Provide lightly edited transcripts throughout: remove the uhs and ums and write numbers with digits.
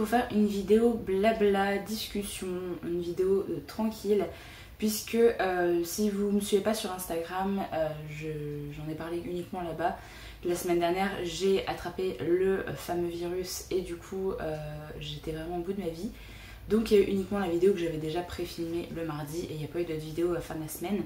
pour faire une vidéo blabla, discussion, une vidéo tranquille, puisque si vous ne me suivez pas sur Instagram, j'en ai parlé uniquement là-bas. La semaine dernière, j'ai attrapé le fameux virus et du coup, j'étais vraiment au bout de ma vie. Donc il y a eu uniquement la vidéo que j'avais déjà pré-filmée le mardi et il n'y a pas eu d'autres vidéos à la fin de la semaine.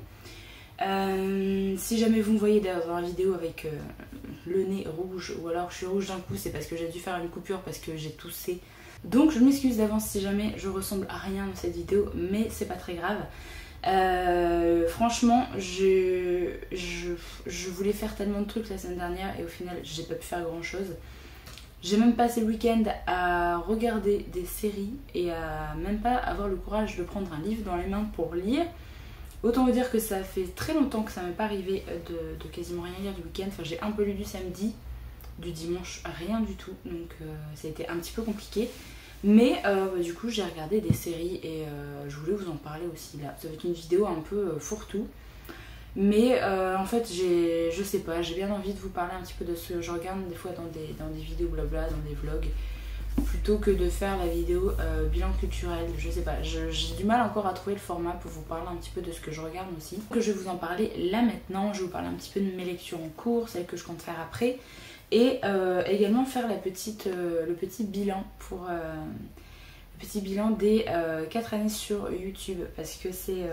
Si jamais vous me voyez dans la vidéo avec le nez rouge ou alors je suis rouge d'un coup, c'est parce que j'ai dû faire une coupure parce que j'ai toussé. Donc je m'excuse d'avance si jamais je ressemble à rien dans cette vidéo, mais c'est pas très grave. Franchement, je voulais faire tellement de trucs la semaine dernière et au final j'ai pas pu faire grand chose. J'ai même passé le week-end à regarder des séries et à même pas avoir le courage de prendre un livre dans les mains pour lire. Autant vous dire que ça fait très longtemps que ça m'est pas arrivé de quasiment rien lire du week-end. Enfin, j'ai un peu lu du samedi, du dimanche rien du tout, donc ça a été un petit peu compliqué. Mais du coup j'ai regardé des séries et je voulais vous en parler aussi là. Ça va être une vidéo un peu fourre-tout. Mais en fait je sais pas, j'ai bien envie de vous parler un petit peu de ce que je regarde des fois dans des vidéos blabla, dans des vlogs, plutôt que de faire la vidéo bilan culturel. Je sais pas, j'ai du mal encore à trouver le format pour vous parler un petit peu de ce que je regarde aussi. Que je vais vous en parler là maintenant, je vais vous parler un petit peu de mes lectures en cours, celles que je compte faire après. Et également faire le petit bilan pour le petit bilan des 4 années sur YouTube, parce que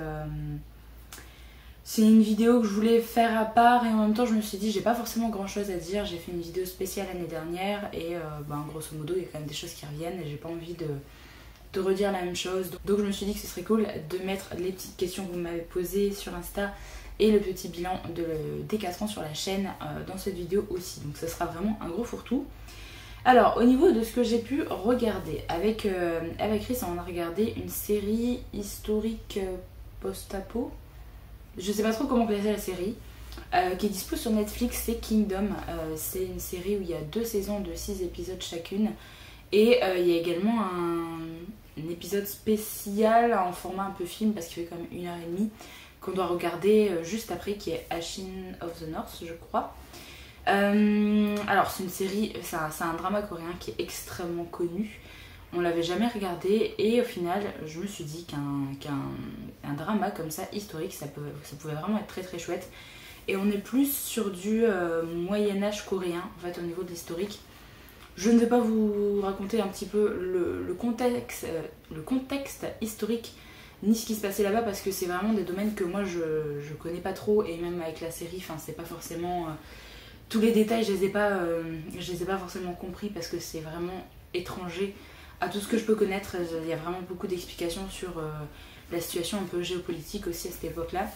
c'est une vidéo que je voulais faire à part et en même temps je me suis dit j'ai pas forcément grand chose à dire. J'ai fait une vidéo spéciale l'année dernière et grosso modo il y a quand même des choses qui reviennent et j'ai pas envie de redire la même chose. Donc je me suis dit que ce serait cool de mettre les petites questions que vous m'avez posées sur Insta et le petit bilan des 4 ans sur la chaîne dans cette vidéo aussi. Donc ça sera vraiment un gros fourre-tout. Alors au niveau de ce que j'ai pu regarder, avec Chris on a regardé une série historique post-apo. Je sais pas trop comment classer la série, qui est dispo sur Netflix, c'est Kingdom. C'est une série où il y a 2 saisons de 6 épisodes chacune. Et il y a également un épisode spécial en format un peu film, parce qu'il fait quand même 1h30, qu'on doit regarder juste après, qui est Ashin of the North, je crois. Alors c'est une série, c'est un drama coréen qui est extrêmement connu. On l'avait jamais regardé et au final je me suis dit qu'un drama comme ça historique ça pouvait vraiment être très très chouette. Et on est plus sur du Moyen-Âge coréen en fait au niveau de l'historique. Je ne vais pas vous raconter un petit peu le contexte historique ni ce qui se passait là-bas parce que c'est vraiment des domaines que moi je connais pas trop et même avec la série, enfin c'est pas forcément tous les détails, je les ai pas forcément compris parce que c'est vraiment étranger à tout ce que je peux connaître. Il y a vraiment beaucoup d'explications sur la situation un peu géopolitique aussi à cette époque-là.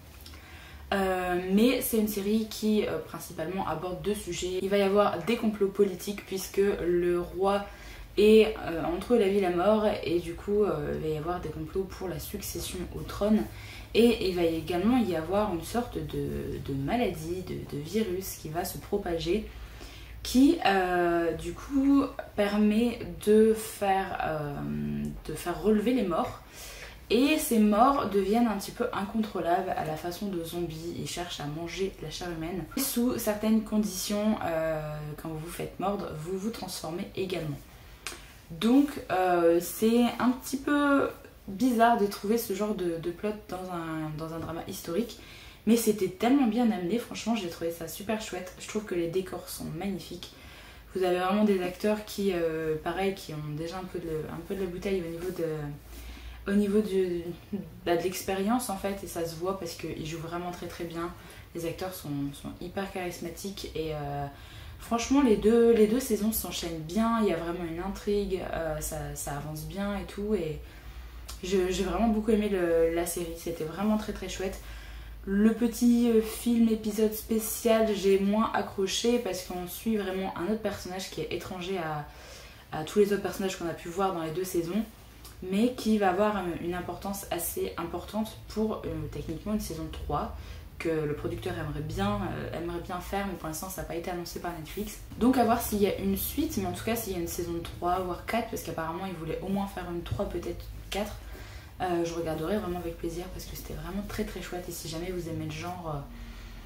Mais c'est une série qui principalement aborde 2 sujets. Il va y avoir des complots politiques puisque le roi est entre la vie et la mort et du coup il va y avoir des complots pour la succession au trône. Et il va également y avoir une sorte de maladie, de virus qui va se propager qui du coup permet de faire relever les morts. Et ces morts deviennent un petit peu incontrôlables à la façon de zombies. Ils cherchent à manger la chair humaine. Sous certaines conditions, quand vous vous faites mordre, vous vous transformez également. Donc c'est un petit peu bizarre de trouver ce genre de plot dans un drama historique. Mais c'était tellement bien amené, franchement j'ai trouvé ça super chouette. Je trouve que les décors sont magnifiques. Vous avez vraiment des acteurs qui, pareil, qui ont déjà un peu de la bouteille au niveau de l'expérience en fait. Et ça se voit parce qu'ils jouent vraiment très très bien. Les acteurs sont hyper charismatiques et franchement les deux saisons s'enchaînent bien. Il y a vraiment une intrigue, ça avance bien et tout. Et j'ai vraiment beaucoup aimé la série, c'était vraiment très très chouette. Le petit film épisode spécial, j'ai moins accroché parce qu'on suit vraiment un autre personnage qui est étranger à tous les autres personnages qu'on a pu voir dans les 2 saisons, mais qui va avoir une importance assez importante pour techniquement une saison 3 que le producteur aimerait bien faire, mais pour l'instant ça n'a pas été annoncé par Netflix. Donc à voir s'il y a une suite, mais en tout cas s'il y a une saison 3 voire 4, parce qu'apparemment ils voulaient au moins faire une 3, peut-être 4. Je regarderai vraiment avec plaisir parce que c'était vraiment très très chouette. Et si jamais vous aimez le genre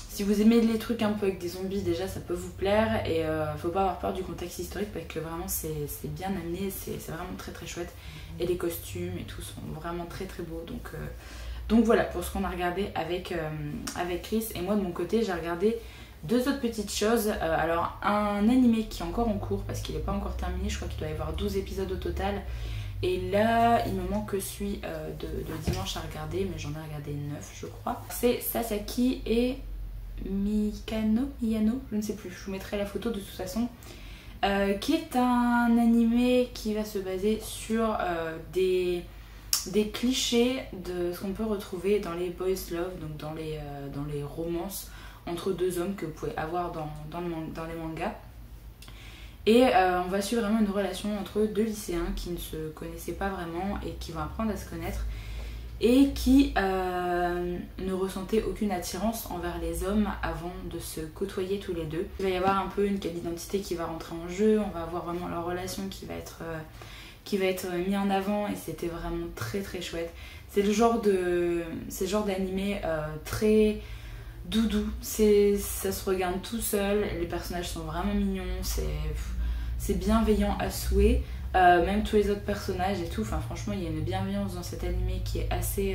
Si vous aimez les trucs un peu avec des zombies, déjà ça peut vous plaire. Et faut pas avoir peur du contexte historique parce que vraiment c'est bien amené, c'est vraiment très très chouette. Et les costumes et tout sont vraiment très très beaux. Donc voilà pour ce qu'on a regardé avec Chris. Et moi de mon côté j'ai regardé deux autres petites choses. Alors un animé qui est encore en cours parce qu'il n'est pas encore terminé. Je crois qu'il doit y avoir 12 épisodes au total. Et là, il me manque celui de dimanche à regarder, mais j'en ai regardé 9 je crois. C'est Sasaki et Miyano, je ne sais plus, je vous mettrai la photo de toute façon. Qui est un animé qui va se baser sur des clichés de ce qu'on peut retrouver dans les boys love, donc dans les romances entre deux hommes que vous pouvez avoir dans les mangas. Et on va suivre vraiment une relation entre deux lycéens qui ne se connaissaient pas vraiment et qui vont apprendre à se connaître et qui ne ressentaient aucune attirance envers les hommes avant de se côtoyer tous les deux. Il va y avoir un peu une quête d'identité qui va rentrer en jeu, on va avoir vraiment leur relation qui va être mis en avant et c'était vraiment très très chouette. C'est le genre d'animé très doudou, ça se regarde tout seul, les personnages sont vraiment mignons, c'est bienveillant à souhait, même tous les autres personnages et tout, enfin franchement il y a une bienveillance dans cet animé qui est assez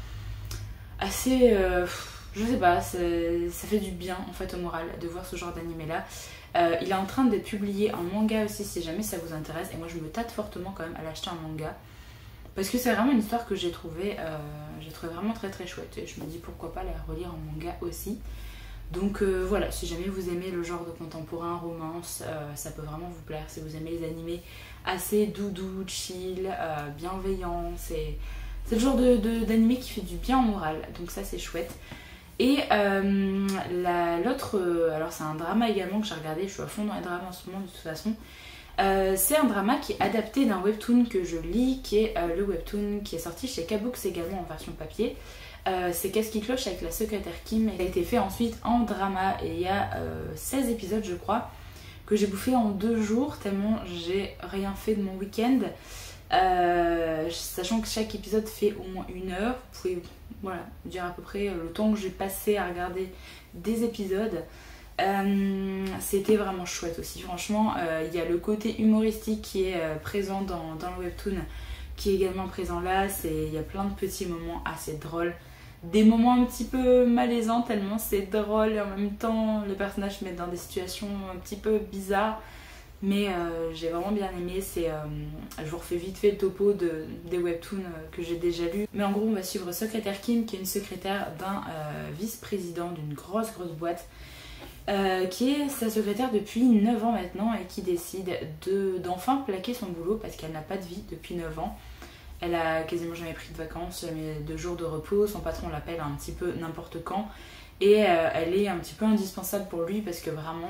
je sais pas, ça fait du bien en fait au moral de voir ce genre d'animé là. Il est en train d'être publié en manga aussi si jamais ça vous intéresse et moi je me tâte fortement quand même à l'acheter en manga. Parce que c'est vraiment une histoire que j'ai trouvé vraiment très très chouette et je me dis pourquoi pas la relire en manga aussi. Donc voilà, si jamais vous aimez le genre de contemporain, romance, ça peut vraiment vous plaire. Si vous aimez les animés assez doudou, chill, bienveillants, c'est le genre d'animé qui fait du bien au moral, donc ça c'est chouette. Et l'autre, alors c'est un drama également que j'ai regardé, je suis à fond dans les dramas en ce moment de toute façon. C'est un drama qui est adapté d'un webtoon que je lis, qui est le webtoon qui est sorti chez Kabooks également en version papier. C'est Qu'est-ce qui cloche avec la secrétaire Kim. Il a été fait ensuite en drama et il y a 16 épisodes je crois que j'ai bouffé en 2 jours tellement j'ai rien fait de mon week-end. Sachant que chaque épisode fait au moins 1 heure, vous pouvez voilà, dire à peu près le temps que j'ai passé à regarder des épisodes. C'était vraiment chouette aussi, franchement. Il y a le côté humoristique qui est présent dans le webtoon qui est également présent là. Il y a plein de petits moments assez drôles, des moments un petit peu malaisants tellement c'est drôle et en même temps les personnages se mettent dans des situations un petit peu bizarres, mais j'ai vraiment bien aimé. Je vous refais vite fait le topo des webtoons que j'ai déjà lus, mais en gros on va suivre secrétaire Kim qui est une secrétaire d'un vice-président d'une grosse boîte qui est sa secrétaire depuis 9 ans maintenant et qui décide d'enfin plaquer son boulot parce qu'elle n'a pas de vie depuis 9 ans. Elle a quasiment jamais pris de vacances, jamais de jours de repos, son patron l'appelle un petit peu n'importe quand et elle est un petit peu indispensable pour lui parce que vraiment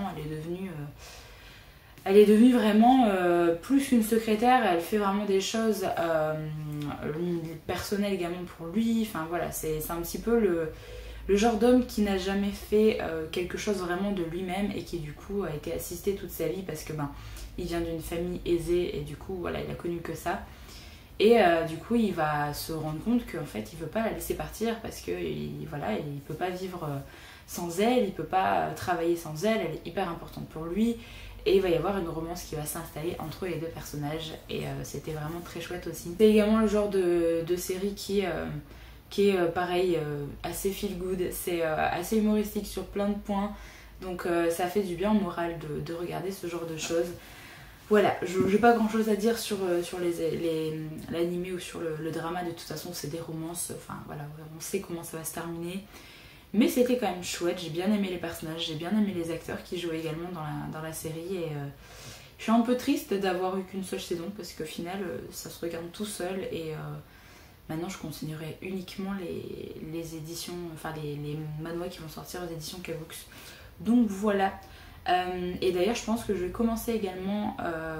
elle est devenue vraiment plus qu'une secrétaire, elle fait vraiment des choses personnelles également pour lui, enfin voilà, c'est un petit peu le genre d'homme qui n'a jamais fait quelque chose vraiment de lui-même et qui du coup a été assisté toute sa vie parce que il vient d'une famille aisée et du coup voilà, il a connu que ça. Et du coup il va se rendre compte qu'en fait il veut pas la laisser partir parce que voilà, il peut pas vivre sans elle, il peut pas travailler sans elle, elle est hyper importante pour lui. Et il va y avoir une romance qui va s'installer entre les deux personnages et c'était vraiment très chouette aussi. C'est également le genre de série qui est pareil, assez feel good, c'est assez humoristique sur plein de points, donc ça fait du bien au moral de regarder ce genre de choses. Voilà, j'ai pas grand chose à dire sur l'animé ou sur le drama, de toute façon c'est des romances, enfin voilà, on sait comment ça va se terminer. Mais c'était quand même chouette, j'ai bien aimé les personnages, j'ai bien aimé les acteurs qui jouaient également dans la série et je suis un peu triste d'avoir eu qu'une seule saison parce qu'au final ça se regarde tout seul et maintenant je continuerai uniquement les éditions, enfin les manhwas qui vont sortir aux éditions Kabooks. Donc voilà. Et d'ailleurs je pense que je vais commencer également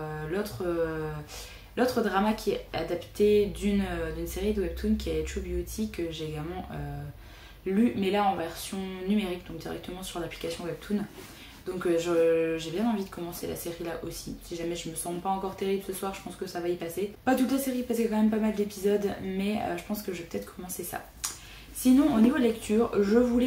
l'autre drama qui est adapté d'une série de webtoon qui est True Beauty que j'ai également lu, mais là en version numérique, donc directement sur l'application webtoon. Donc j'ai bien envie de commencer la série là aussi. Si jamais je me sens pas encore terrible ce soir, je pense que ça va y passer. Pas toute la série parce qu'il y a quand même pas mal d'épisodes, mais je pense que je vais peut-être commencer ça. Sinon au niveau lecture, je voulais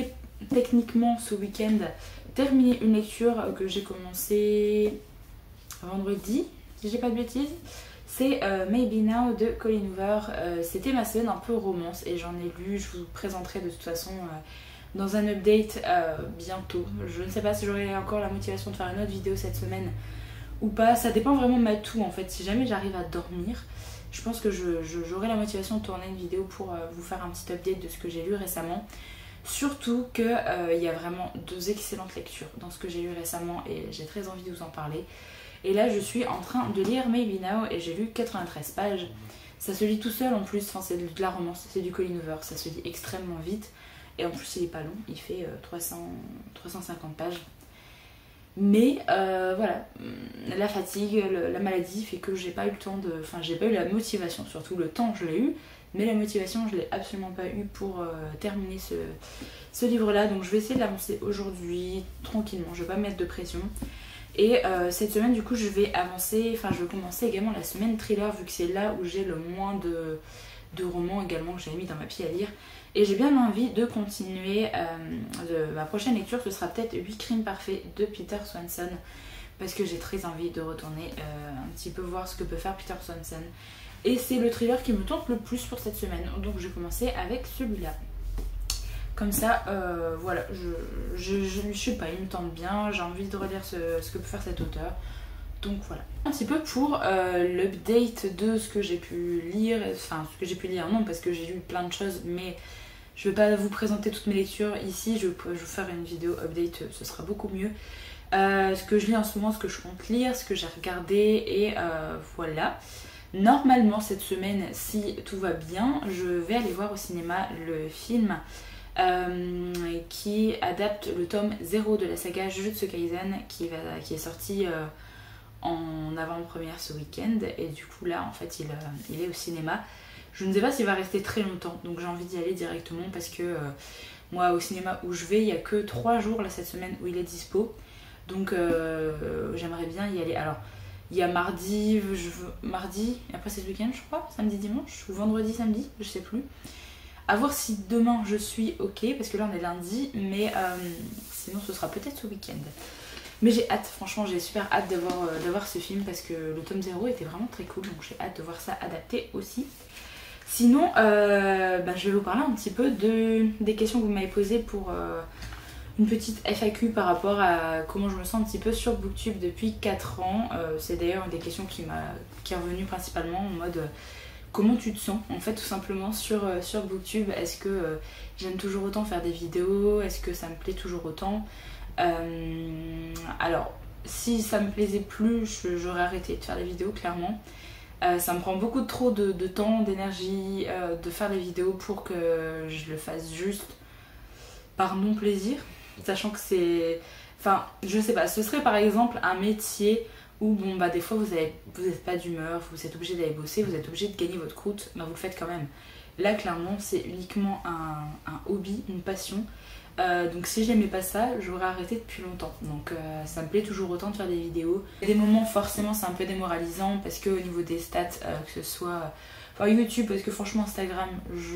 techniquement ce week-end terminé une lecture que j'ai commencé vendredi, si j'ai pas de bêtises. C'est Maybe Now de Colleen Hoover. C'était ma semaine un peu romance et j'en ai lu, je vous présenterai de toute façon dans un update bientôt. Je ne sais pas si j'aurai encore la motivation de faire une autre vidéo cette semaine ou pas, ça dépend vraiment de ma toux en fait. Si jamais j'arrive à dormir, je pense que j'aurai la motivation de tourner une vidéo pour vous faire un petit update de ce que j'ai lu récemment. Surtout qu'il y a vraiment 2 excellentes lectures dans ce que j'ai lu récemment et j'ai très envie de vous en parler. Et là je suis en train de lire Maybe Now et j'ai lu 93 pages. Ça se lit tout seul en plus, enfin, c'est de la romance, c'est du Colleen Hoover, ça se lit extrêmement vite. Et en plus il est pas long, il fait 350 pages. Mais voilà, la fatigue, la maladie fait que j'ai pas eu le temps de... Enfin j'ai pas eu la motivation, surtout le temps je l'ai eu. Mais la motivation je l'ai absolument pas eu pour terminer ce livre là. Donc je vais essayer de l'avancer aujourd'hui, tranquillement, je vais pas me mettre de pression. Et cette semaine du coup je vais avancer, enfin je vais commencer également la semaine thriller vu que c'est là où j'ai le moins de romans également que j'ai mis dans ma pile à lire. Et j'ai bien envie de continuer, ma prochaine lecture ce sera peut-être 8 crimes parfaits de Peter Swanson. Parce que j'ai très envie de retourner un petit peu voir ce que peut faire Peter Swanson. Et c'est le thriller qui me tente le plus pour cette semaine, donc je vais commencer avec celui-là. Comme ça, voilà, je sais pas, il me tente bien, j'ai envie de relire ce que peut faire cet auteur. Donc voilà. Un petit peu pour l'update de ce que j'ai pu lire, enfin ce que j'ai pu lire non parce que j'ai lu plein de choses, mais je vais pas vous présenter toutes mes lectures ici, je vais vous faire une vidéo update, ce sera beaucoup mieux. Ce que je lis en ce moment, ce que je compte lire, ce que j'ai regardé et voilà. Normalement cette semaine, si tout va bien, je vais aller voir au cinéma le film qui adapte le tome 0 de la saga Jujutsu Kaisen qui est sorti en avant-première ce week-end et du coup là en fait il est au cinéma. Je ne sais pas s'il va rester très longtemps donc j'ai envie d'y aller directement parce que moi au cinéma où je vais il n'y a que 3 jours là cette semaine où il est dispo donc j'aimerais bien y aller. Alors il y a mardi, et après c'est ce week-end je crois, samedi dimanche ou vendredi samedi, je sais plus. À voir si demain je suis ok, parce que là on est lundi, mais sinon ce sera peut-être ce week-end. Mais j'ai hâte, franchement j'ai super hâte de voir ce film parce que le tome 0 était vraiment très cool, donc j'ai hâte de voir ça adapté aussi. Sinon, je vais vous parler un petit peu des questions que vous m'avez posées pour une petite FAQ par rapport à comment je me sens un petit peu sur Booktube depuis 4 ans. C'est d'ailleurs une des questions qui est revenue principalement en mode... Comment tu te sens en fait tout simplement sur Booktube? Est-ce que j'aime toujours autant faire des vidéos? Est-ce que ça me plaît toujours autant? Alors si ça me plaisait plus j'aurais arrêté de faire des vidéos clairement. Ça me prend beaucoup trop de temps, d'énergie de faire des vidéos pour que je le fasse juste par non plaisir. Sachant que c'est... Enfin je sais pas, ce serait par exemple un métier où bon bah des fois vous n'êtes pas d'humeur, vous êtes obligé d'aller bosser, vous êtes obligé de gagner votre croûte, bah vous le faites quand même. Là clairement c'est uniquement un hobby, une passion. Donc si j'aimais pas ça, j'aurais arrêté depuis longtemps. Donc ça me plaît toujours autant de faire des vidéos. Il y a des moments forcément c'est un peu démoralisant parce que au niveau des stats, que ce soit enfin, YouTube, parce que franchement Instagram,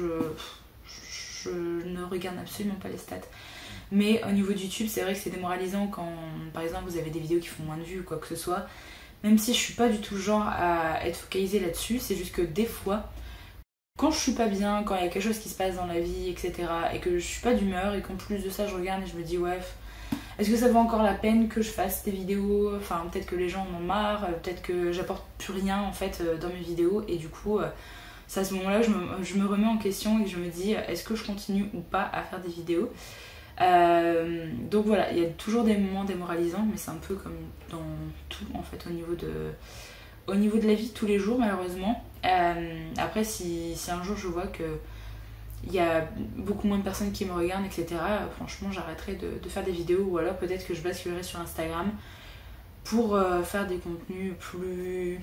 je ne regarde absolument pas les stats. Mais au niveau de YouTube, c'est vrai que c'est démoralisant quand, par exemple, vous avez des vidéos qui font moins de vues ou quoi que ce soit. Même si je suis pas du tout le genre à être focalisée là-dessus, c'est juste que des fois, quand je suis pas bien, quand il y a quelque chose qui se passe dans la vie, etc., et que je suis pas d'humeur, et qu'en plus de ça, je regarde et je me dis, ouais, est-ce que ça vaut encore la peine que je fasse des vidéos? Enfin, peut-être que les gens en ont marre, peut-être que j'apporte plus rien, en fait, dans mes vidéos, et du coup... c'est à ce moment-là que je me remets en question et je me dis, est-ce que je continue ou pas à faire des vidéos? Donc voilà, il y a toujours des moments démoralisants, mais c'est un peu comme dans tout en fait au niveau de la vie de tous les jours malheureusement. Après si un jour je vois que il y a beaucoup moins de personnes qui me regardent etc, franchement j'arrêterai de faire des vidéos ou alors peut-être que je basculerai sur Instagram pour faire des contenus plus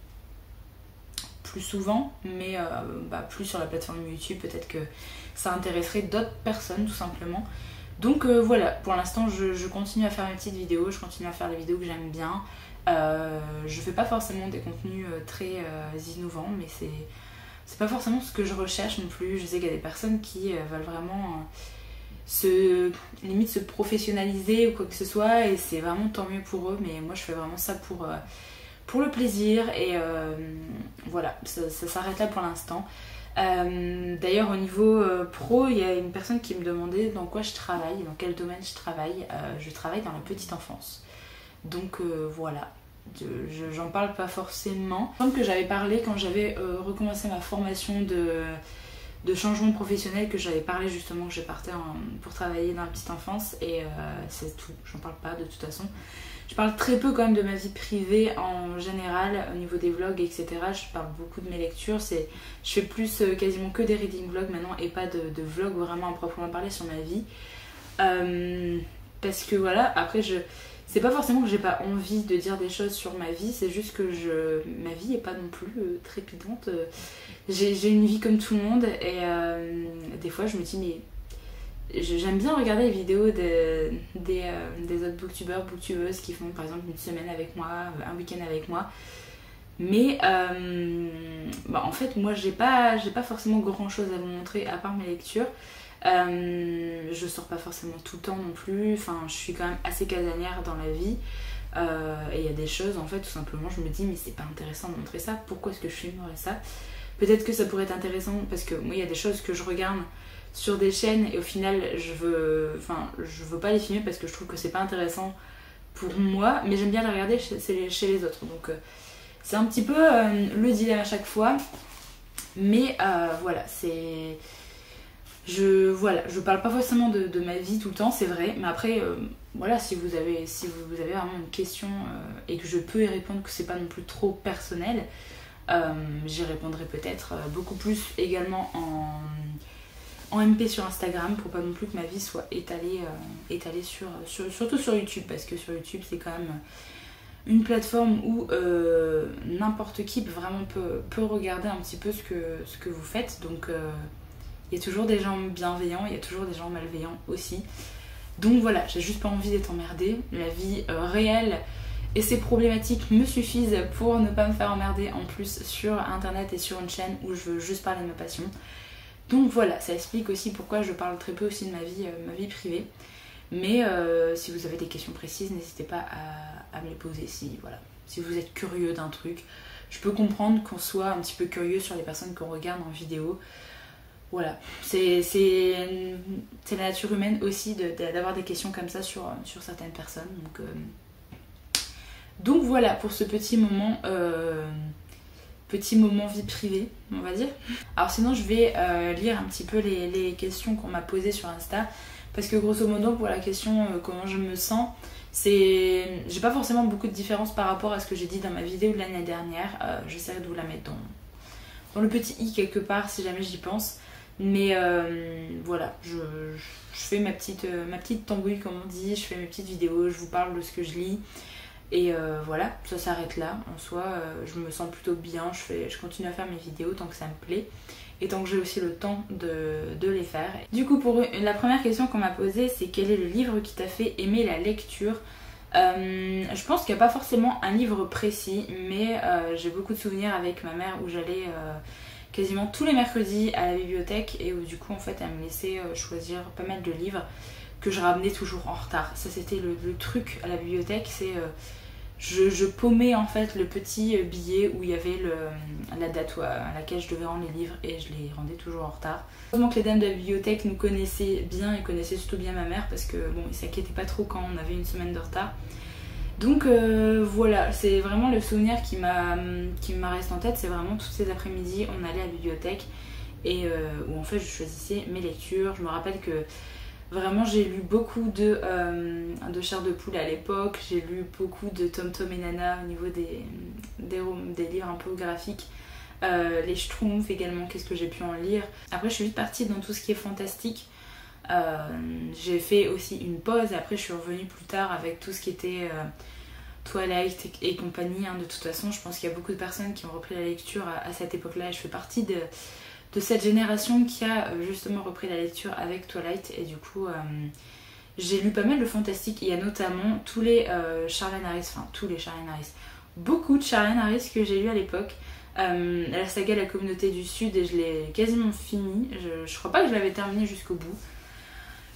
souvent, mais plus sur la plateforme YouTube, peut-être que ça intéresserait d'autres personnes tout simplement. Donc voilà, pour l'instant je continue à faire mes petites vidéos, je continue à faire des vidéos que j'aime bien. Je fais pas forcément des contenus très innovants, mais c'est pas forcément ce que je recherche non plus. Je sais qu'il y a des personnes qui veulent vraiment limite se professionnaliser ou quoi que ce soit, et c'est vraiment tant mieux pour eux, mais moi je fais vraiment ça pour le plaisir, et voilà, ça s'arrête là pour l'instant. D'ailleurs au niveau pro, il y a une personne qui me demandait dans quoi je travaille, dans quel domaine je travaille. Je travaille dans la petite enfance, donc voilà. J'en parle pas forcément. Comme que j'avais parlé quand j'avais recommencé ma formation de changement professionnel, que j'avais parlé justement que je partais pour travailler dans la petite enfance, et c'est tout, j'en parle pas de toute façon. Je parle très peu quand même de ma vie privée en général, au niveau des vlogs, etc. Je parle beaucoup de mes lectures, je fais plus quasiment que des reading vlogs maintenant, et pas de vlogs vraiment à proprement parler sur ma vie. Parce que voilà, après c'est pas forcément que j'ai pas envie de dire des choses sur ma vie, c'est juste que ma vie est pas non plus trépidante. J'ai une vie comme tout le monde, et des fois je me dis mais j'aime bien regarder les vidéos des autres booktubeurs, booktubeuses qui font par exemple une semaine avec moi, un week-end avec moi. Mais en fait moi j'ai pas forcément grand chose à vous montrer à part mes lectures. Je sors pas forcément tout le temps non plus, enfin je suis quand même assez casanière dans la vie, et il y a des choses en fait tout simplement je me dis mais c'est pas intéressant de montrer ça, pourquoi est-ce que je filmerais ça? Peut-être que ça pourrait être intéressant parce que moi il y a des choses que je regarde sur des chaînes et au final je veux pas les filmer parce que je trouve que c'est pas intéressant pour moi, mais j'aime bien les regarder chez les autres, donc c'est un petit peu le dilemme à chaque fois, mais voilà, je parle pas forcément de ma vie tout le temps, c'est vrai, mais après voilà, si vous avez vraiment une question et que je peux y répondre, que c'est pas non plus trop personnel, j'y répondrai peut-être beaucoup plus également en MP sur Instagram, pour pas non plus que ma vie soit étalée surtout sur YouTube, parce que sur YouTube c'est quand même une plateforme où n'importe qui peut regarder un petit peu ce que vous faites, donc il y a toujours des gens bienveillants, il y a toujours des gens malveillants aussi. Donc voilà, j'ai juste pas envie d'être emmerdée. La vie réelle et ses problématiques me suffisent pour ne pas me faire emmerder en plus sur internet et sur une chaîne où je veux juste parler de ma passion. Donc voilà, ça explique aussi pourquoi je parle très peu aussi de ma vie privée. Mais si vous avez des questions précises, n'hésitez pas à me les poser. Si vous êtes curieux d'un truc, je peux comprendre qu'on soit un petit peu curieux sur les personnes qu'on regarde en vidéo. Voilà, c'est la nature humaine aussi d'avoir des questions comme ça sur certaines personnes. Donc voilà pour ce petit moment vie privée, on va dire. Alors sinon je vais lire un petit peu les questions qu'on m'a posées sur Insta, parce que grosso modo pour la question comment je me sens, j'ai pas forcément beaucoup de différence par rapport à ce que j'ai dit dans ma vidéo de l'année dernière. J'essaierai de vous la mettre dans le petit i quelque part si jamais j'y pense. Mais voilà, je fais ma petite tambouille comme on dit, je fais mes petites vidéos, je vous parle de ce que je lis, et voilà, ça s'arrête là. En soi, je me sens plutôt bien, je continue à faire mes vidéos tant que ça me plaît et tant que j'ai aussi le temps de les faire. Du coup, pour la première question qu'on m'a posée, c'est quel est le livre qui t'a fait aimer la lecture? Je pense qu'il n'y a pas forcément un livre précis, mais j'ai beaucoup de souvenirs avec ma mère où j'allais quasiment tous les mercredis à la bibliothèque, et où du coup en fait elle me laissait choisir pas mal de livres que je ramenais toujours en retard. Ça c'était le truc à la bibliothèque, c'est je paumais en fait le petit billet où il y avait la date à laquelle je devais rendre les livres, et je les rendais toujours en retard. Heureusement que les dames de la bibliothèque nous connaissaient bien, et connaissaient surtout bien ma mère, parce que bon, ils s'inquiétaient pas trop quand on avait une semaine de retard. Donc voilà, c'est vraiment le souvenir qui m'a resté en tête, c'est vraiment toutes ces après-midi on allait à la bibliothèque, et où en fait je choisissais mes lectures. Je me rappelle que vraiment j'ai lu beaucoup de Chair de poule à l'époque, j'ai lu beaucoup de Tom Tom et Nana au niveau des livres un peu graphiques, les Schtroumpfs également, qu'est-ce que j'ai pu en lire. Après je suis vite partie dans tout ce qui est fantastique. J'ai fait aussi une pause, et après je suis revenue plus tard avec tout ce qui était Twilight et compagnie, hein. De toute façon je pense qu'il y a beaucoup de personnes qui ont repris la lecture à cette époque là, et je fais partie de cette génération qui a justement repris la lecture avec Twilight, et du coup j'ai lu pas mal de fantastique. Il y a notamment tous les Charlene Harris, beaucoup de Charlene Harris que j'ai lu à l'époque. La saga La Communauté du Sud, et je l'ai quasiment fini, je crois pas que je l'avais terminé jusqu'au bout.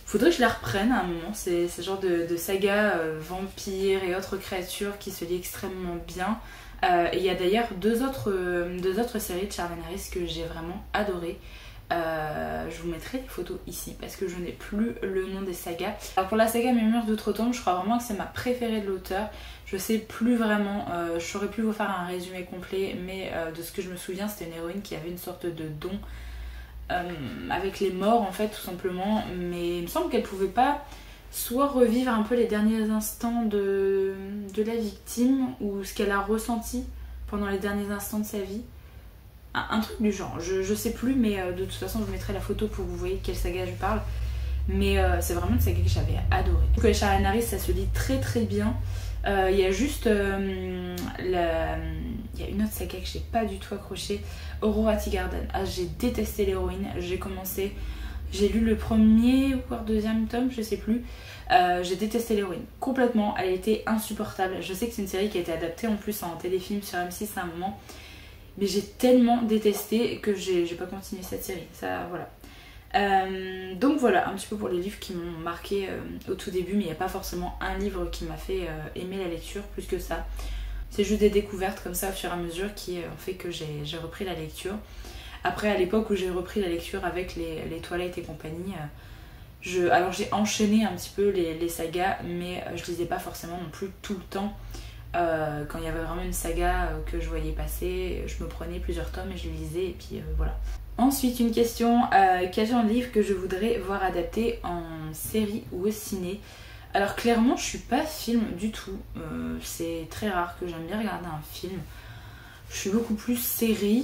Faudrait que je la reprenne à un moment, c'est ce genre de saga vampires et autres créatures qui se lit extrêmement bien. Et il y a d'ailleurs deux autres séries de Charles Harris que j'ai vraiment adorées. Je vous mettrai des photos ici parce que je n'ai plus le nom des sagas. Alors pour la saga Murmures d'Outre-Tombe, je crois vraiment que c'est ma préférée de l'auteur. Je sais plus vraiment, je saurais plus vous faire un résumé complet, mais de ce que je me souviens, c'était une héroïne qui avait une sorte de don avec les morts en fait, tout simplement. Mais il me semble qu'elle pouvait pas soit revivre un peu les derniers instants de la victime ou ce qu'elle a ressenti pendant les derniers instants de sa vie. Un truc du genre, je sais plus, mais de toute façon je vous mettrai la photo pour que vous voyez de quelle saga je parle. Mais c'est vraiment une saga que j'avais adorée. Donc les Charles Harris, ça se lit très très bien. Il y a juste il y a une autre saga que j'ai pas du tout accrochée, Aurora Teagarden. Ah, j'ai détesté l'héroïne, j'ai lu le premier ou le deuxième tome, je sais plus. J'ai détesté l'héroïne complètement, elle était insupportable. Je sais que c'est une série qui a été adaptée en plus en téléfilm sur M6 à un moment, mais j'ai tellement détesté que j'ai pas continué cette série. Ça, voilà. Donc voilà, un petit peu pour les livres qui m'ont marqué au tout début, mais il n'y a pas forcément un livre qui m'a fait aimer la lecture plus que ça. C'est juste des découvertes comme ça au fur et à mesure qui ont fait que j'ai repris la lecture. Après, à l'époque où j'ai repris la lecture avec les Twilight et compagnie, alors j'ai enchaîné un petit peu les sagas, mais je lisais pas forcément non plus tout le temps. Quand il y avait vraiment une saga que je voyais passer, je me prenais plusieurs tomes et je les lisais, et puis voilà. Ensuite, une question, quel genre de livre que je voudrais voir adapté en série ou au ciné? Alors clairement, je suis pas film du tout. C'est très rare que j'aime bien regarder un film. Je suis beaucoup plus série.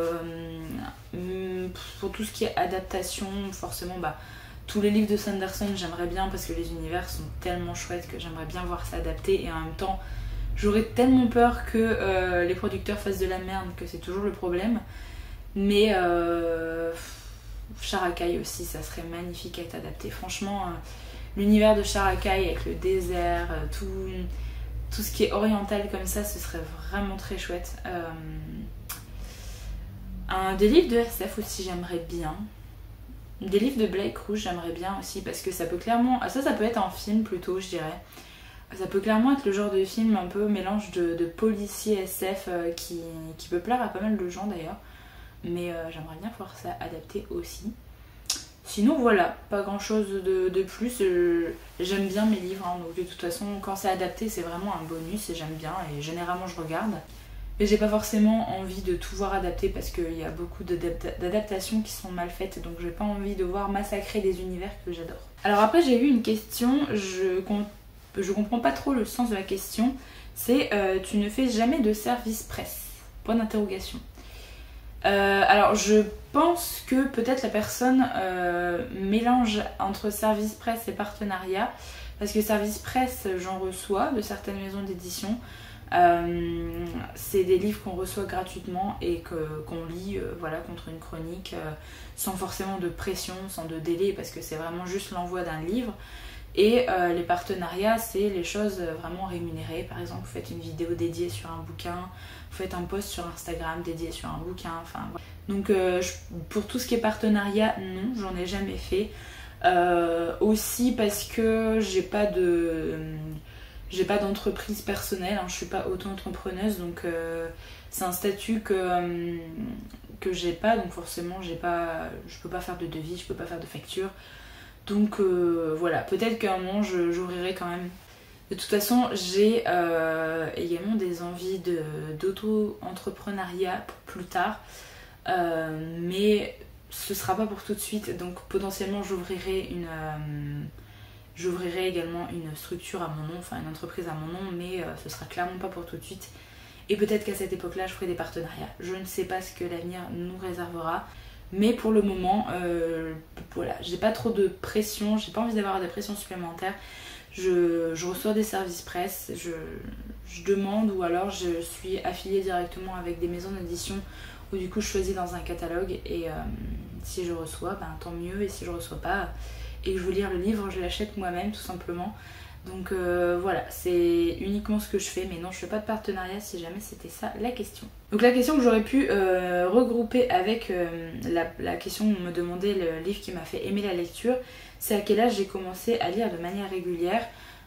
Pour tout ce qui est adaptation, forcément, tous les livres de Sanderson, j'aimerais bien parce que les univers sont tellement chouettes que j'aimerais bien voir ça adapté. Et en même temps, j'aurais tellement peur que les producteurs fassent de la merde que c'est toujours le problème. Mais Sharakai aussi, ça serait magnifique à être adapté. Franchement, l'univers de Sharakai avec le désert, tout ce qui est oriental comme ça, ce serait vraiment très chouette. Des livres de SF aussi, j'aimerais bien. Des livres de Blake Rouge, j'aimerais bien aussi, parce que ça peut clairement... Ça peut être un film plutôt, je dirais. Ça peut clairement être le genre de film un peu mélange de policier SF qui peut plaire à pas mal de gens d'ailleurs. Mais j'aimerais bien voir ça adapté aussi. Sinon voilà, pas grand chose de plus. J'aime bien mes livres, hein, donc de toute façon quand c'est adapté c'est vraiment un bonus et j'aime bien et généralement je regarde. Mais j'ai pas forcément envie de tout voir adapté parce qu'il y a beaucoup d'adaptations qui sont mal faites, donc j'ai pas envie de voir massacrer des univers que j'adore. Alors après j'ai eu une question, je comprends pas trop le sens de la question, c'est tu ne fais jamais de service presse? Point d'interrogation. Alors je pense que peut-être la personne mélange entre service presse et partenariat, parce que service presse j'en reçois de certaines maisons d'édition. C'est des livres qu'on reçoit gratuitement et qu'on lit voilà, contre une chronique sans forcément de pression, sans de délai, parce que c'est vraiment juste l'envoi d'un livre. Et les partenariats, c'est les choses vraiment rémunérées. Par exemple, vous faites une vidéo dédiée sur un bouquin, vous faites un post sur Instagram dédié sur un bouquin, enfin voilà. Donc pour tout ce qui est partenariat, non, j'en ai jamais fait. Aussi parce que j'ai pas d'entreprise personnelle, hein, je suis pas auto-entrepreneuse, donc c'est un statut que j'ai pas, donc forcément je peux pas faire de devis, je peux pas faire de facture. Donc voilà, peut-être qu'à un moment j'ouvrirai quand même. De toute façon, j'ai également des envies d'auto-entrepreneuriat pour plus tard, mais ce sera pas pour tout de suite. Donc potentiellement j'ouvrirai également une structure à mon nom, enfin une entreprise à mon nom, mais ce sera clairement pas pour tout de suite. Et peut-être qu'à cette époque-là, je ferai des partenariats. Je ne sais pas ce que l'avenir nous réservera. Mais pour le moment, voilà, j'ai pas trop de pression, j'ai pas envie d'avoir des pressions supplémentaires. Je reçois des services presse, je demande, ou alors je suis affiliée directement avec des maisons d'édition où du coup je choisis dans un catalogue et si je reçois, tant mieux, et si je reçois pas et que je veux lire le livre, je l'achète moi-même tout simplement. Donc voilà, c'est uniquement ce que je fais, mais non, je fais pas de partenariat si jamais c'était ça la question. Donc la question que j'aurais pu regrouper avec la question où on me demandait le livre qui m'a fait aimer la lecture, c'est à quel âge j'ai commencé à lire de manière régulière.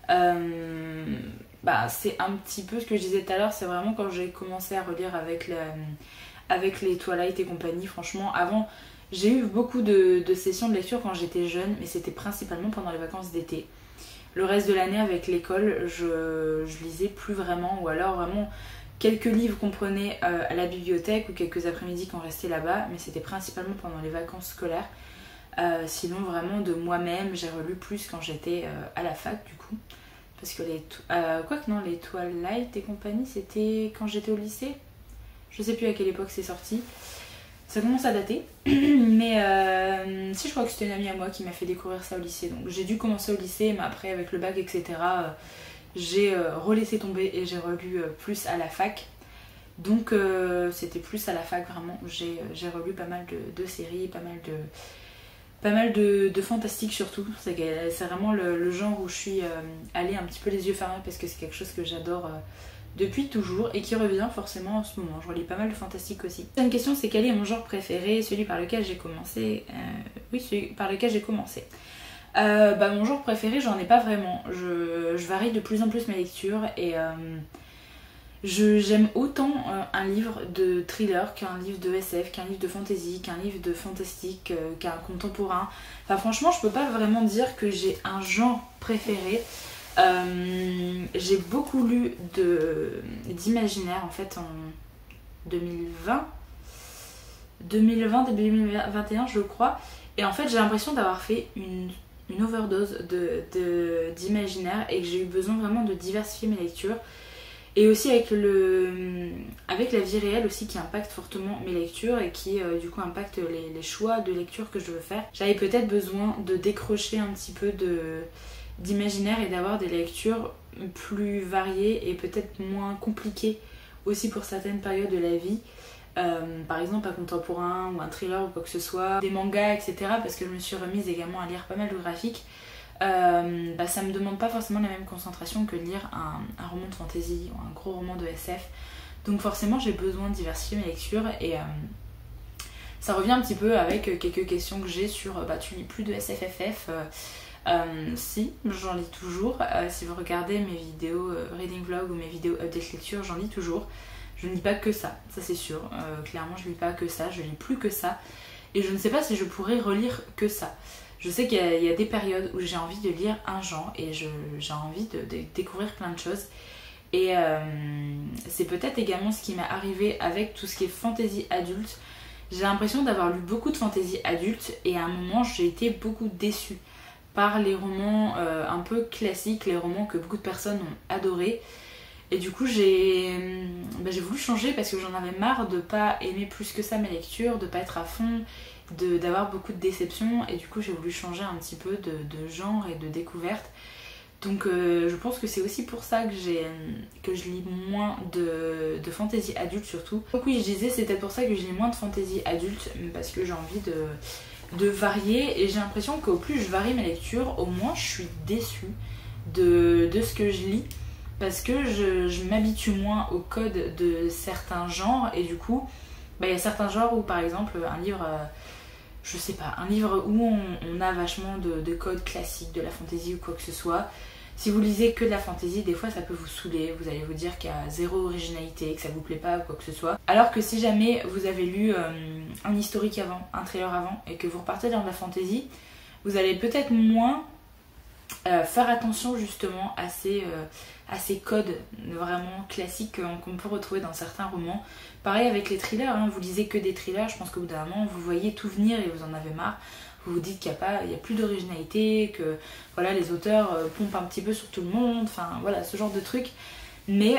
C'est un petit peu ce que je disais tout à l'heure, c'est vraiment quand j'ai commencé à relire avec les Twilight et compagnie. Franchement, avant, j'ai eu beaucoup de sessions de lecture quand j'étais jeune, mais c'était principalement pendant les vacances d'été. Le reste de l'année avec l'école, je lisais plus vraiment, ou alors vraiment quelques livres qu'on prenait à la bibliothèque ou quelques après-midi qu'on restait là-bas, mais c'était principalement pendant les vacances scolaires. Sinon vraiment de moi-même, j'ai relu plus quand j'étais à la fac du coup. Parce que les Twilight et compagnie, c'était quand j'étais au lycée. Je sais plus à quelle époque c'est sorti. Ça commence à dater. Mais si, je crois que c'était une amie à moi qui m'a fait découvrir ça au lycée. Donc j'ai dû commencer au lycée, mais après avec le bac, etc., j'ai relaissé tomber et j'ai relu plus à la fac. Donc c'était plus à la fac vraiment. J'ai relu pas mal de séries, pas mal de fantastique surtout. C'est vraiment le genre où je suis allée un petit peu les yeux fermés parce que c'est quelque chose que j'adore depuis toujours et qui revient forcément en ce moment. Je relis pas mal de fantastique aussi. Une question, c'est quel est mon genre préféré, celui par lequel j'ai commencé. Celui par lequel j'ai commencé. Mon genre préféré, j'en ai pas vraiment. Je varie de plus en plus mes lectures et j'aime autant un livre de thriller qu'un livre de SF, qu'un livre de fantasy, qu'un livre de fantastique, qu'un contemporain. Enfin franchement, je peux pas vraiment dire que j'ai un genre préféré. J'ai beaucoup lu d'imaginaire en fait en 2020, début 2021 je crois. Et en fait j'ai l'impression d'avoir fait une overdose d'imaginaire et que j'ai eu besoin vraiment de diversifier mes lectures. Et aussi avec la vie réelle aussi qui impacte fortement mes lectures et qui du coup impacte les choix de lecture que je veux faire. J'avais peut-être besoin de décrocher un petit peu d'imaginaire et d'avoir des lectures plus variées et peut-être moins compliquées aussi pour certaines périodes de la vie. Par exemple un contemporain ou un thriller ou quoi que ce soit, des mangas, etc. Parce que je me suis remise également à lire pas mal de graphiques. Ça me demande pas forcément la même concentration que lire un roman de fantasy ou un gros roman de SF. Donc forcément j'ai besoin de diversifier mes lectures et ça revient un petit peu avec quelques questions que j'ai sur tu lis plus de SFFF. Si, j'en lis toujours. Si vous regardez mes vidéos reading vlog ou mes vidéos update lecture, j'en lis toujours. Je ne lis pas que ça c'est sûr. Clairement je lis pas que ça, je lis plus que ça. Et je ne sais pas si je pourrais relire que ça. Je sais qu'il y a des périodes où j'ai envie de lire un genre et j'ai envie de découvrir plein de choses. Et c'est peut-être également ce qui m'est arrivé avec tout ce qui est fantasy adulte. J'ai l'impression d'avoir lu beaucoup de fantasy adulte et à un moment j'ai été beaucoup déçue par les romans un peu classiques, les romans que beaucoup de personnes ont adorés. Et du coup j'ai voulu changer parce que j'en avais marre de pas aimer plus que ça mes lectures, de pas être à fond, d'avoir beaucoup de déceptions. Et du coup j'ai voulu changer un petit peu de genre et de découverte. Donc je pense que c'est aussi pour ça que je lis moins de fantasy adulte surtout. Donc oui, je disais c'est peut-être pour ça que je lis moins de fantasy adulte, parce que j'ai envie de varier et j'ai l'impression qu'au plus je varie mes lectures, au moins je suis déçue de ce que je lis, parce que je m'habitue moins au code de certains genres et du coup il y a certains genres où par exemple un livre je sais pas, un livre où on a vachement de codes classiques de la fantasy ou quoi que ce soit. Si vous lisez que de la fantasy, des fois ça peut vous saouler, vous allez vous dire qu'il y a zéro originalité, que ça vous plaît pas ou quoi que ce soit. Alors que si jamais vous avez lu un historique avant, un thriller avant, et que vous repartez dans de la fantasy, vous allez peut-être moins faire attention justement à ces codes vraiment classiques qu'on peut retrouver dans certains romans. Pareil avec les thrillers, hein, vous lisez que des thrillers, je pense qu'au bout d'un moment vous voyez tout venir et vous en avez marre. Vous vous dites qu'il n'y a plus d'originalité, que voilà, les auteurs pompent un petit peu sur tout le monde, enfin voilà, ce genre de truc. Mais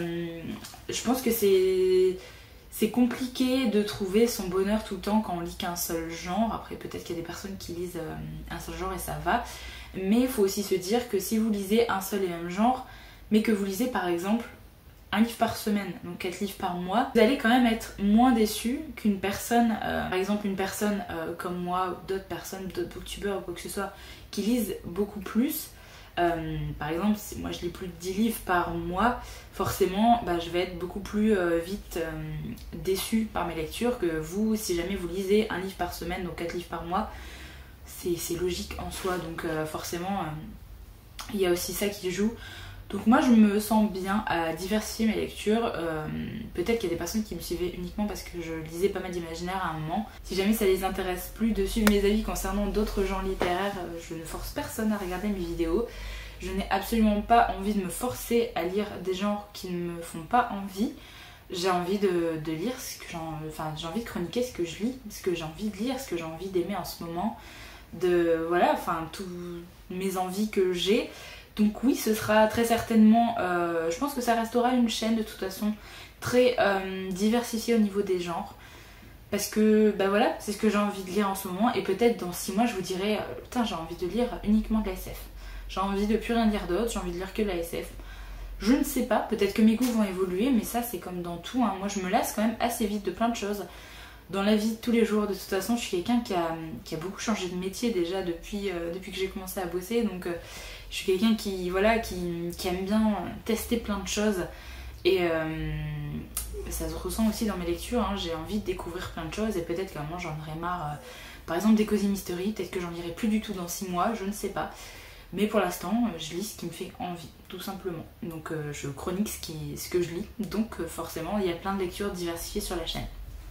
je pense que c'est compliqué de trouver son bonheur tout le temps quand on lit qu'un seul genre. Après peut-être qu'il y a des personnes qui lisent un seul genre et ça va. Mais il faut aussi se dire que si vous lisez un seul et même genre, mais que vous lisez par exemple un livre par semaine, donc 4 livres par mois, vous allez quand même être moins déçu qu'une personne, par exemple une personne comme moi ou d'autres personnes, d'autres booktubeurs ou quoi que ce soit, qui lisent beaucoup plus. Par exemple, si moi je lis plus de 10 livres par mois, forcément je vais être beaucoup plus vite déçue par mes lectures que vous, si jamais vous lisez un livre par semaine, donc 4 livres par mois, c'est logique en soi, donc forcément il y a aussi ça qui joue. Donc moi je me sens bien à diversifier mes lectures. Peut-être qu'il y a des personnes qui me suivaient uniquement parce que je lisais pas mal d'imaginaire à un moment. Si jamais ça les intéresse plus de suivre mes avis concernant d'autres genres littéraires, je ne force personne à regarder mes vidéos. Je n'ai absolument pas envie de me forcer à lire des genres qui ne me font pas envie. J'ai envie de lire j'ai envie de chroniquer ce que je lis, ce que j'ai envie de lire, ce que j'ai envie d'aimer en ce moment. Toutes mes envies que j'ai. Donc oui, ce sera très certainement, je pense que ça restera une chaîne de toute façon très diversifiée au niveau des genres. Parce que c'est ce que j'ai envie de lire en ce moment. Et peut-être dans 6 mois je vous dirai, putain j'ai envie de lire uniquement de la SF. J'ai envie de plus rien lire d'autre, j'ai envie de lire que de la SF. Je ne sais pas, peut-être que mes goûts vont évoluer, mais ça c'est comme dans tout, hein. Moi je me lasse quand même assez vite de plein de choses. Dans la vie de tous les jours, de toute façon, je suis quelqu'un qui a beaucoup changé de métier déjà depuis que j'ai commencé à bosser. Donc je suis quelqu'un qui aime bien tester plein de choses. Et ça se ressent aussi dans mes lectures, hein. J'ai envie de découvrir plein de choses et peut-être qu'à un moment j'en aurai marre. Par exemple des Cozy Mystery, peut-être que j'en lirai plus du tout dans 6 mois, je ne sais pas. Mais pour l'instant, je lis ce qui me fait envie, tout simplement. Donc je chronique ce que je lis. Donc forcément, il y a plein de lectures diversifiées sur la chaîne.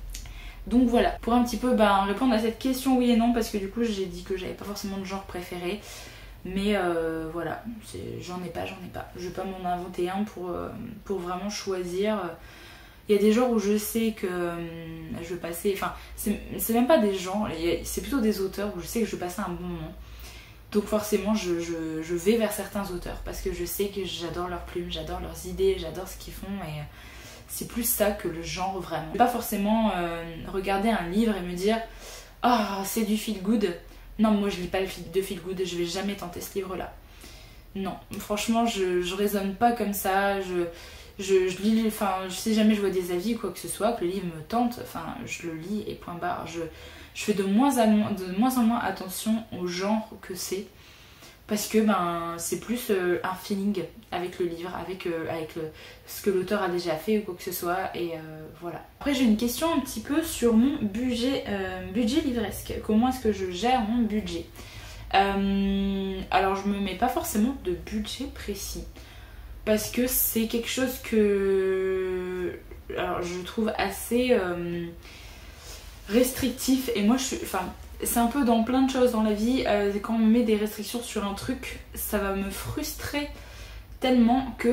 Donc voilà, pour un petit peu répondre à cette question oui et non, parce que du coup j'ai dit que j'avais pas forcément de genre préféré. Mais voilà, j'en ai pas. Je vais pas m'en inventer un pour vraiment choisir. Il y a des genres où je sais que je vais passer... Enfin, c'est même pas des genres, c'est plutôt des auteurs où je sais que je vais passer un bon moment. Donc forcément je vais vers certains auteurs parce que je sais que j'adore leurs plumes, j'adore leurs idées, j'adore ce qu'ils font et c'est plus ça que le genre vraiment. Pas forcément regarder un livre et me dire « Ah, c'est du feel good ». Non, moi je lis pas de feel good, je vais jamais tenter ce livre-là. Non, franchement je raisonne pas comme ça, je lis, si jamais je vois des avis ou quoi que ce soit, que le livre me tente, je le lis et point barre. Je fais de moins en moins attention au genre que c'est. Parce que c'est plus un feeling avec le livre, avec ce que l'auteur a déjà fait ou quoi que ce soit. Et voilà. Après j'ai une question un petit peu sur mon budget livresque. Comment est-ce que je gère mon budget ? Alors je me mets pas forcément de budget précis. Parce que c'est quelque chose que je trouve assez restrictif. Et moi c'est un peu dans plein de choses dans la vie, quand on me met des restrictions sur un truc, ça va me frustrer tellement que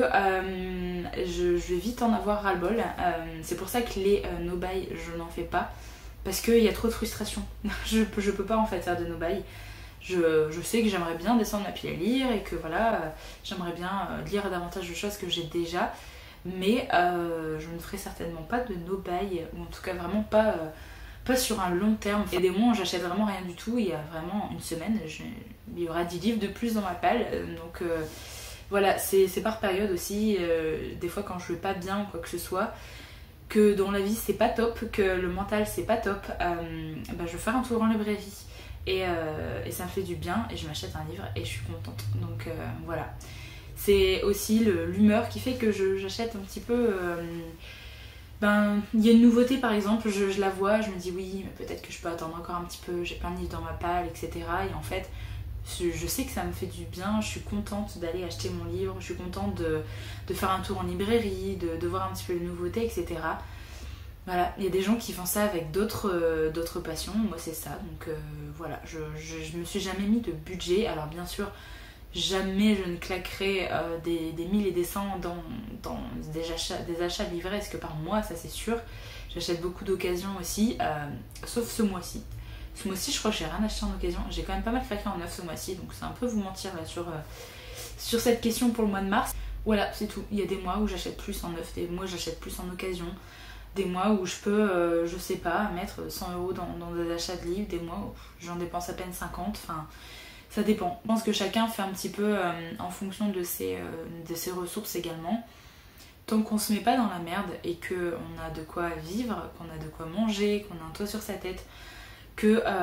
je vais vite en avoir ras-le-bol. C'est pour ça que les no-buy, je n'en fais pas, parce qu'il y a trop de frustration. je peux pas en fait faire de no-buy. Je sais que j'aimerais bien descendre ma pile à lire et que j'aimerais bien lire davantage de choses que j'ai déjà, mais je ne ferai certainement pas de no-buy, ou en tout cas vraiment pas sur un long terme. Il y a des mois où j'achète vraiment rien du tout, il y a vraiment une semaine, il y aura 10 livres de plus dans ma palle, donc voilà, c'est par période aussi, des fois quand je vais pas bien ou quoi que ce soit, que dans la vie c'est pas top, que le mental c'est pas top, je vais faire un tour en librairie et ça me fait du bien et je m'achète un livre et je suis contente, donc voilà. C'est aussi l'humeur qui fait que j'achète un petit peu... il y a une nouveauté par exemple, je la vois, je me dis oui, mais peut-être que je peux attendre encore un petit peu, j'ai plein de livres dans ma palle, etc. Et en fait, je sais que ça me fait du bien, je suis contente d'aller acheter mon livre, je suis contente de faire un tour en librairie, de voir un petit peu les nouveautés, etc. Voilà, il y a des gens qui font ça avec d'autres passions, moi c'est ça, donc voilà, je me suis jamais mis de budget, alors bien sûr, jamais je ne claquerai des 1000 et des 100 dans des achats livresques par mois, ça c'est sûr. J'achète beaucoup d'occasions aussi, sauf ce mois-ci. Ce mois-ci, je crois que j'ai rien acheté en occasion. J'ai quand même pas mal claqué en neuf ce mois-ci, donc c'est un peu vous mentir là sur cette question pour le mois de mars. Voilà, c'est tout. Il y a des mois où j'achète plus en neuf, des mois où j'achète plus en occasion, des mois où je peux, je sais pas, mettre 100 € dans des achats de livres, des mois où j'en dépense à peine 50, ça dépend. Je pense que chacun fait un petit peu en fonction de ses ressources également. Tant qu'on se met pas dans la merde et qu'on a de quoi vivre, qu'on a de quoi manger, qu'on a un toit sur sa tête, que toutes les choses de la vie sont... on va dire,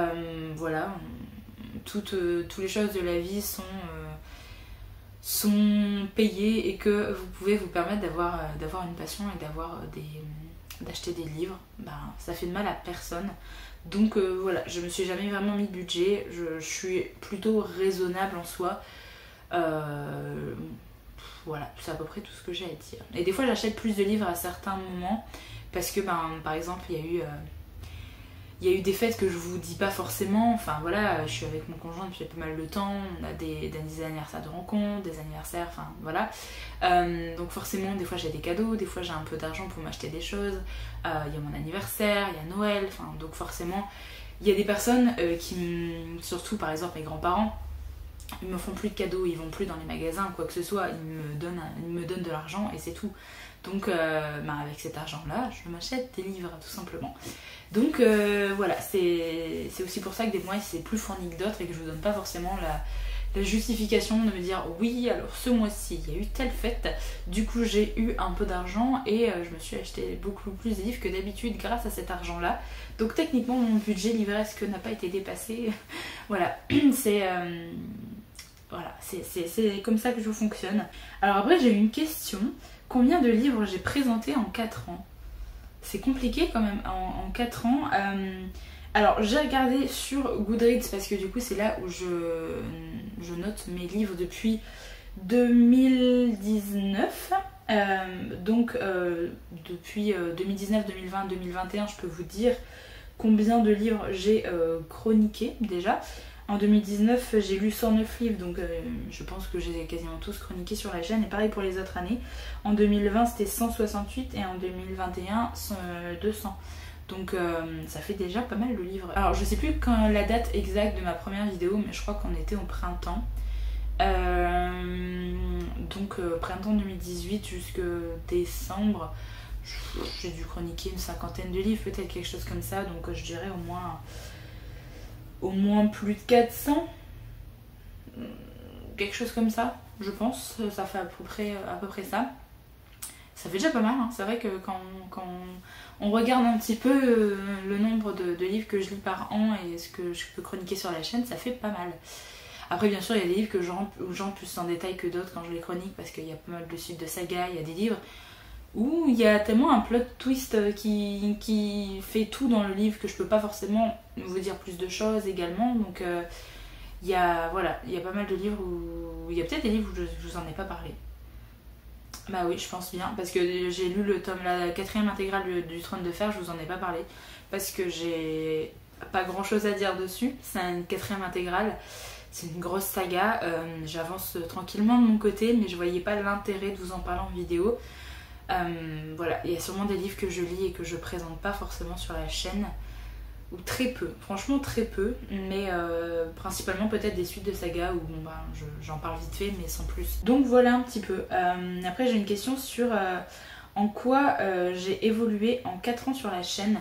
sont payés et que vous pouvez vous permettre d'avoir une passion et d'acheter des livres, ben, ça fait de mal à personne. Donc voilà, je me suis jamais vraiment mis de budget, je suis plutôt raisonnable en soi. Voilà, c'est à peu près tout ce que j'ai à dire. Et des fois j'achète plus de livres à certains moments parce que par exemple il y a eu des fêtes que je vous dis pas forcément. Enfin voilà, je suis avec mon conjoint depuis pas mal de temps, on a des anniversaires de rencontres, des anniversaires, enfin voilà. Donc forcément des fois j'ai des cadeaux, des fois j'ai un peu d'argent pour m'acheter des choses. Il y a mon anniversaire, il y a Noël, enfin donc forcément il y a des personnes surtout par exemple mes grands-parents, ils me font plus de cadeaux, ils vont plus dans les magasins, quoi que ce soit, ils me donnent de l'argent et c'est tout. Donc avec cet argent-là, je m'achète des livres, tout simplement. Donc voilà, c'est aussi pour ça que des mois c'est plus fourni que d'autres et que je vous donne pas forcément la justification de me dire oui, alors ce mois-ci il y a eu telle fête, du coup j'ai eu un peu d'argent et je me suis acheté beaucoup plus de livres que d'habitude grâce à cet argent-là. Donc techniquement mon budget livresque n'a pas été dépassé. Voilà, c'est comme ça que je fonctionne. Alors après j'ai eu une question. Combien de livres j'ai présenté en 4 ans? C'est compliqué quand même en 4 ans. Alors j'ai regardé sur Goodreads parce que du coup c'est là où je note mes livres depuis 2019. Donc depuis 2019, 2020, 2021 je peux vous dire combien de livres j'ai chroniqué déjà. En 2019, j'ai lu 109 livres, donc je pense que j'ai quasiment tous chroniqués sur la chaîne. Et pareil pour les autres années. En 2020, c'était 168 et en 2021, 200. Donc ça fait déjà pas mal de livres. Alors je sais plus quand la date exacte de ma première vidéo, mais je crois qu'on était au printemps. Donc printemps 2018 jusque décembre, j'ai dû chroniquer une 50aine de livres, peut-être quelque chose comme ça. Donc je dirais au moins plus de 400, quelque chose comme ça, je pense. Ça fait à peu près ça. Ça fait déjà pas mal, hein. C'est vrai que quand on regarde un petit peu le nombre de livres que je lis par an et ce que je peux chroniquer sur la chaîne, ça fait pas mal. Après bien sûr il y a des livres que je rentre plus en détail que d'autres quand je les chronique parce qu'il y a pas mal de suites de saga, il y a des livres où il y a tellement un plot twist qui fait tout dans le livre que je peux pas forcément vous dire plus de choses également. Donc il y a pas mal de livres où il y a peut-être des livres où je vous en ai pas parlé. Bah oui, je pense bien, parce que j'ai lu la 4ème intégrale du Trône de Fer, je vous en ai pas parlé parce que j'ai pas grand chose à dire dessus. C'est une 4ème intégrale, c'est une grosse saga. J'avance tranquillement de mon côté, mais je voyais pas l'intérêt de vous en parler en vidéo. Voilà, il y a sûrement des livres que je lis et que je présente pas forcément sur la chaîne, ou très peu, franchement très peu, mais principalement peut-être des suites de saga où j'en parle vite fait mais sans plus. Donc voilà un petit peu. Après j'ai une question sur en quoi j'ai évolué en 4 ans sur la chaîne,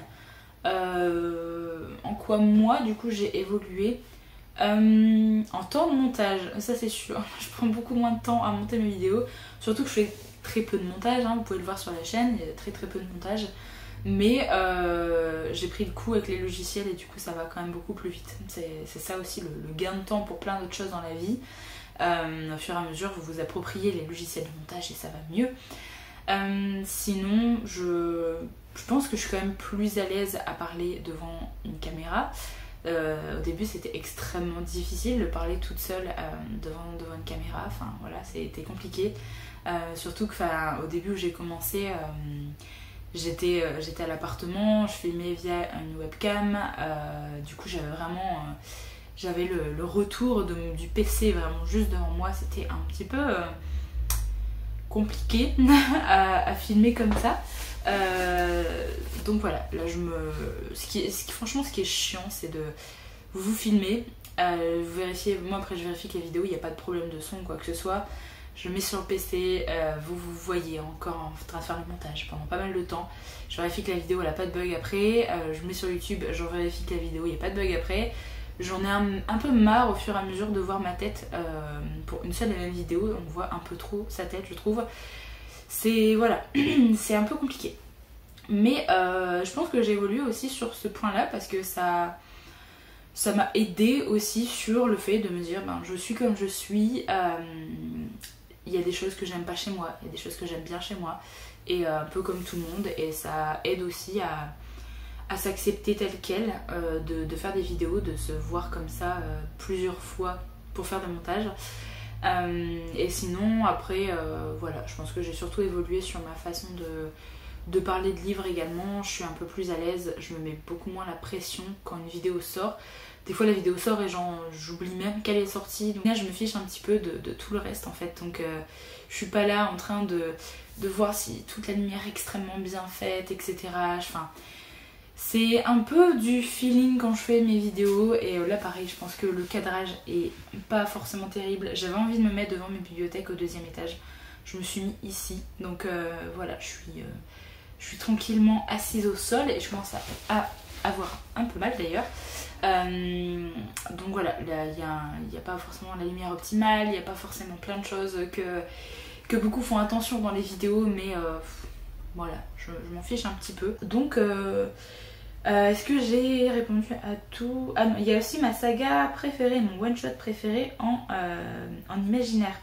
en quoi moi du coup j'ai évolué. En temps de montage, ça c'est sûr, je prends beaucoup moins de temps à monter mes vidéos, surtout que je fais très peu de montage, hein, vous pouvez le voir sur la chaîne, il y a très peu de montage, mais j'ai pris le coup avec les logiciels et du coup ça va quand même beaucoup plus vite. C'est ça aussi le gain de temps pour plein d'autres choses dans la vie. Au fur et à mesure vous vous appropriez les logiciels de montage et ça va mieux. Sinon je pense que je suis quand même plus à l'aise à parler devant une caméra. Au début c'était extrêmement difficile de parler toute seule devant une caméra, enfin voilà, c'était compliqué. Surtout que au début où j'ai commencé, j'étais à l'appartement, je filmais via une webcam, du coup j'avais le retour du PC vraiment juste devant moi, c'était un petit peu compliqué à filmer comme ça. Donc voilà, là franchement ce qui est chiant c'est de vous filmer, vous vérifiez, moi après je vérifie que la vidéo il n'y a pas de problème de son ou quoi que ce soit, je le mets sur le PC, vous voyez encore en train de faire le montage pendant pas mal de temps, je vérifie que la vidéo elle a pas de bug après, je mets sur YouTube, je vérifie que la vidéo il n'y a pas de bug après. J'en ai un peu marre au fur et à mesure de voir ma tête pour une seule et même vidéo, on voit un peu trop sa tête je trouve. Voilà, c'est un peu compliqué. Mais je pense que j'ai évolué aussi sur ce point là parce que ça ça m'a aidé aussi sur le fait de me dire ben, je suis comme je suis, il y a des choses que j'aime pas chez moi, il y a des choses que j'aime bien chez moi, et un peu comme tout le monde, et ça aide aussi à s'accepter tel quel, de faire des vidéos, de se voir comme ça plusieurs fois pour faire des montages. Et sinon après voilà, je pense que j'ai surtout évolué sur ma façon de parler de livres également. Je suis un peu plus à l'aise, je me mets beaucoup moins la pression quand une vidéo sort. Des fois la vidéo sort et j'oublie même qu'elle est sortie, donc là je me fiche un petit peu de tout le reste en fait. Donc je suis pas là en train de voir si toute la lumière est extrêmement bien faite, etc. Enfin, c'est un peu du feeling quand je fais mes vidéos, et là pareil, je pense que le cadrage est pas forcément terrible. J'avais envie de me mettre devant mes bibliothèques au 2e étage, je me suis mis ici, donc voilà, je suis tranquillement assise au sol et je commence à avoir un peu mal d'ailleurs. Donc voilà, il n'y a pas forcément la lumière optimale, il n'y a pas forcément plein de choses que beaucoup font attention dans les vidéos, mais voilà, je m'en fiche un petit peu. Donc est-ce que j'ai répondu à tout? Ah non, il y a aussi ma saga préférée, mon one shot préféré en imaginaire.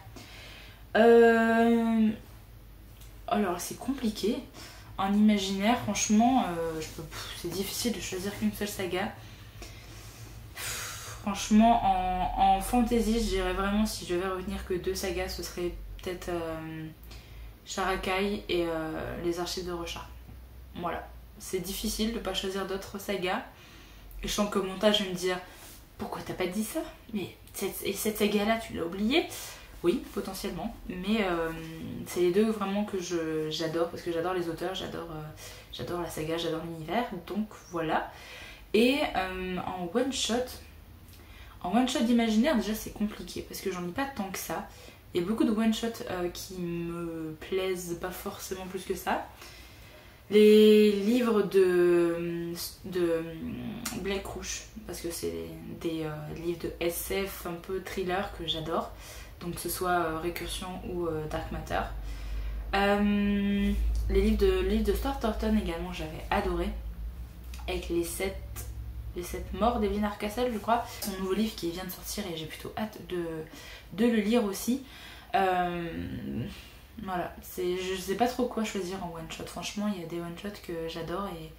Alors c'est compliqué. En imaginaire, franchement, c'est difficile de choisir qu'une seule saga. Franchement, en fantasy, je dirais vraiment, si je devais retenir que 2 sagas, ce serait peut-être Sharakai et les Archives de Rochard. Voilà, c'est difficile de ne pas choisir d'autres sagas. Et je sens qu'au montage, je vais me dire, pourquoi t'as pas dit ça? Mais cette saga-là, tu l'as oubliée? Oui, potentiellement, mais c'est les deux vraiment que j'adore, parce que j'adore les auteurs, j'adore la saga, j'adore l'univers, donc voilà. Et en one shot d'imaginaire, déjà c'est compliqué, parce que j'en ai pas tant que ça. Il y a beaucoup de one shot qui me plaisent pas forcément plus que ça. Les livres de Blake Rouge, parce que c'est des livres de SF un peu thriller que j'adore. Donc que ce soit Récursion ou Dark Matter. Les livres de Stuart Thornton également, j'avais adoré. Avec les 7 morts d'Evelyn Hardcastle, je crois. Son nouveau livre qui vient de sortir et j'ai plutôt hâte de le lire aussi. Voilà, je sais pas trop quoi choisir en one shot. Franchement, il y a des one shots que j'adore et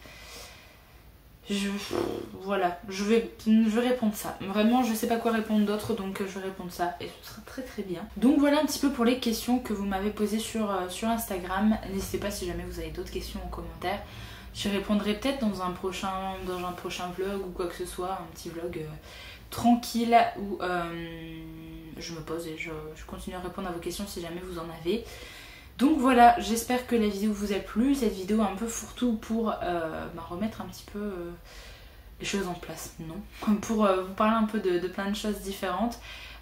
voilà, je vais répondre ça. Vraiment, je sais pas quoi répondre d'autre, donc je vais répondre ça et ce sera très très bien. Donc voilà un petit peu pour les questions que vous m'avez posées sur Instagram. N'hésitez pas si jamais vous avez d'autres questions en commentaire. Je répondrai peut-être dans un prochain vlog ou quoi que ce soit, un petit vlog tranquille où je me pose et je continue à répondre à vos questions si jamais vous en avez. Donc voilà, j'espère que la vidéo vous a plu, cette vidéo un peu fourre-tout pour remettre un petit peu les choses en place, non, pour vous parler un peu de plein de choses différentes.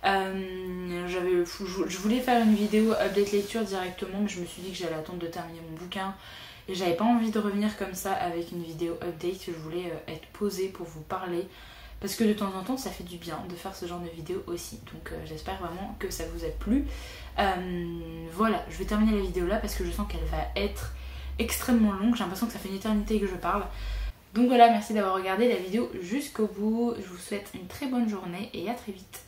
Je voulais faire une vidéo update lecture directement, mais je me suis dit que j'allais attendre de terminer mon bouquin et j'avais pas envie de revenir comme ça avec une vidéo update. Je voulais être posée pour vous parler, parce que de temps en temps ça fait du bien de faire ce genre de vidéo aussi. Donc j'espère vraiment que ça vous a plu. Voilà, je vais terminer la vidéo là parce que je sens qu'elle va être extrêmement longue. J'ai l'impression que ça fait une éternité que je parle. Donc voilà, merci d'avoir regardé la vidéo jusqu'au bout. Je vous souhaite une très bonne journée et à très vite.